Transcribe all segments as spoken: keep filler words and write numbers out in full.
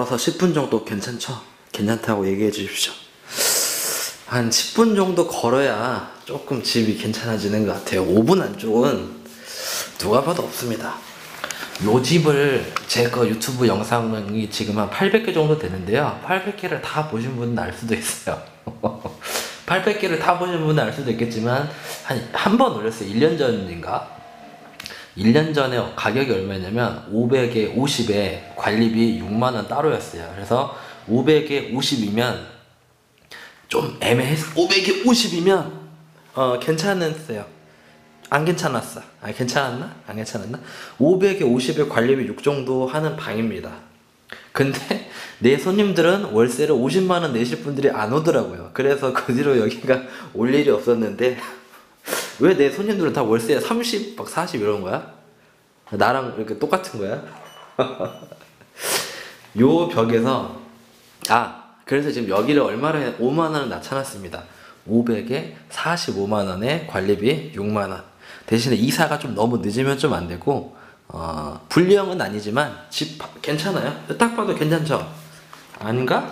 걸어서 십 분 정도 괜찮죠? 괜찮다고 얘기해 주십시오. 한 십 분 정도 걸어야 조금 집이 괜찮아지는 것 같아요. 오 분 안쪽은 누가 봐도 없습니다. 요 집을 제 거 유튜브 영상이 지금 한 팔백 개 정도 되는데요. 팔백 개를 다 보신 분은 알 수도 있어요. 팔백 개를 다 보신 분은 알 수도 있겠지만 한 한 번 올렸어요. 일 년 전인가? 일 년 전에 가격이 얼마냐면 오백에 오십에 관리비 육만 원 따로였어요. 그래서 오백에 오십이면 좀 애매했어. 오백에 오십이면 어 괜찮았어요. 안 괜찮았어. 아 괜찮았나? 안 괜찮았나? 오백에 오십에 관리비 육 정도 하는 방입니다. 근데 내 손님들은 월세를 오십만 원 내실 분들이 안 오더라고요. 그래서 그 뒤로 여기가 올 일이 없었는데 왜 내 손님들은 다 월세 삼십, 막 사십 이런 거야? 나랑 이렇게 똑같은 거야? 요 벽에서 아 그래서 지금 여기를 얼마로 해? 오만 원을 낮춰놨습니다. 오백에 사십오만 원에 관리비 육만 원. 대신에 이사가 좀 너무 늦으면 좀 안 되고 어, 불량은 아니지만 집 괜찮아요? 딱 봐도 괜찮죠? 아닌가?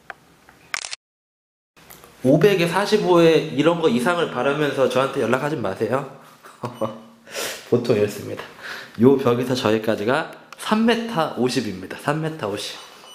오백에 사십오에 이런 거 이상을 바라면서 저한테 연락하지 마세요. 보통 이렇습니다. 요 벽에서 저기까지가 삼 미터 오십입니다. 삼 미터 오십.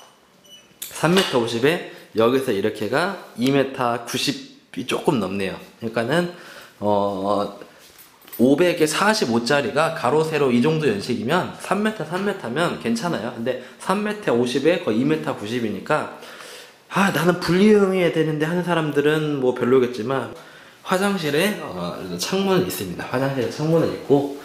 삼 미터 오십에 여기서 이렇게가 이 미터 구십이 조금 넘네요. 그러니까는 어 오백에 사십오 짜리가 가로 세로 이 정도 연식이면 삼 미터 삼 미터면 괜찮아요. 근데 삼 미터 오십에 거의 이 미터 구십이니까 아 나는 분리형해야 되는데 하는 사람들은 뭐 별로겠지만 화장실에 어, 창문은 있습니다. 화장실에 창문은 있고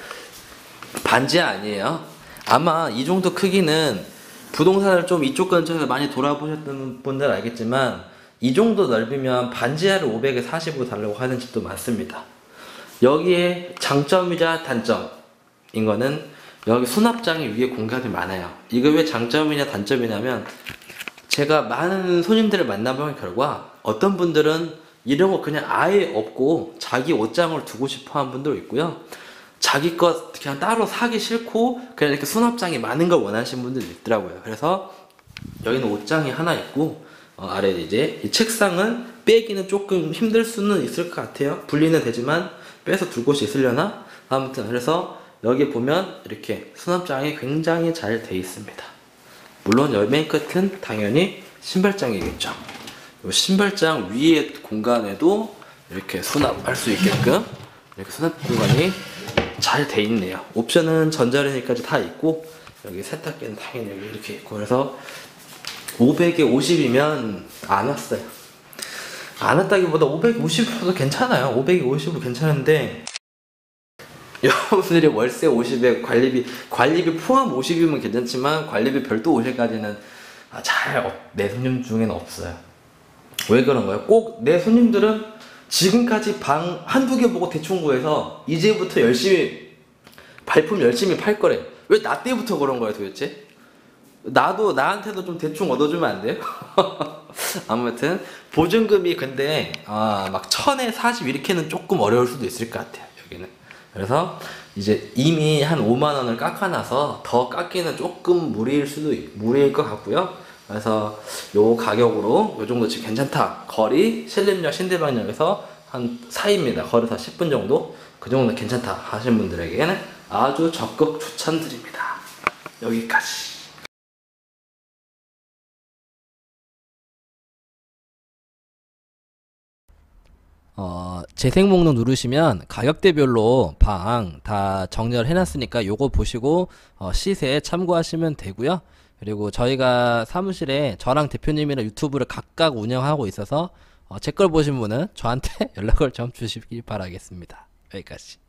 반지 아니에요. 아마 이 정도 크기는 부동산을 좀 이쪽 근처에서 많이 돌아보셨던 분들 알겠지만 이 정도 넓이면 반지하를 오백에 사십으로 달라고 하는 집도 많습니다. 여기에 장점이자 단점인 거는 여기 수납장이 위에 공간이 많아요. 이거 왜 장점이냐 단점이냐면 제가 많은 손님들을 만나본 결과 어떤 분들은 이런 거 그냥 아예 없고 자기 옷장을 두고 싶어 하는 분도 있고요. 자기 것 그냥 따로 사기 싫고 그냥 이렇게 수납장이 많은 걸 원하시는 분들도 있더라고요. 그래서 여기는 옷장이 하나 있고 어, 아래 이제 이 책상은 빼기는 조금 힘들 수는 있을 것 같아요. 분리는 되지만 빼서 둘 곳이 있으려나? 아무튼 그래서 여기 보면 이렇게 수납장이 굉장히 잘 돼 있습니다. 물론 열 맨 끝은 당연히 신발장이겠죠. 이 신발장 위에 공간에도 이렇게 수납할 수 있게끔 이렇게 수납 공간이 잘 돼 있네요. 옵션은 전자레인지까지 다 있고 여기 세탁기는 당연히 여기 이렇게 있고 그래서 오백에 오십이면 안 왔어요. 안 왔다기보다 오백에 오십도 괜찮아요. 오백에 오십은 괜찮은데 여러분들이 월세 오십에 관리비 관리비 포함 오십이면 괜찮지만 관리비 별도 오십까지는 잘 내 손님 중에는 없어요. 왜 그런 거예요? 꼭 내 손님들은 지금까지 방 한두 개 보고 대충 구해서 이제부터 열심히 발품 열심히 팔 거래. 왜 나 때부터 그런 거야 도대체? 나도 나한테도 좀 대충 얻어주면 안 돼요? 아무튼 보증금이 근데 아, 막 천에 사십 이렇게는 조금 어려울 수도 있을 것 같아요. 여기는. 그래서 이제 이미 한 오만 원을 깎아놔서 더 깎기는 조금 무리일 수도 무리일 것 같고요. 그래서 요 가격으로 요 정도 지금 괜찮다. 거리 신림역 신대방역에서 한 사이입니다. 걸어서 십 분 정도 그 정도 괜찮다 하시는 분들에게는 아주 적극 추천드립니다. 여기까지. 어, 재생 목록 누르시면 가격대별로 방 다 정렬 해놨으니까 요거 보시고 어, 시세 참고하시면 되고요. 그리고 저희가 사무실에 저랑 대표님이랑 유튜브를 각각 운영하고 있어서 어, 제 걸 보신 분은 저한테 연락을 좀 주시기 바라겠습니다. 여기까지.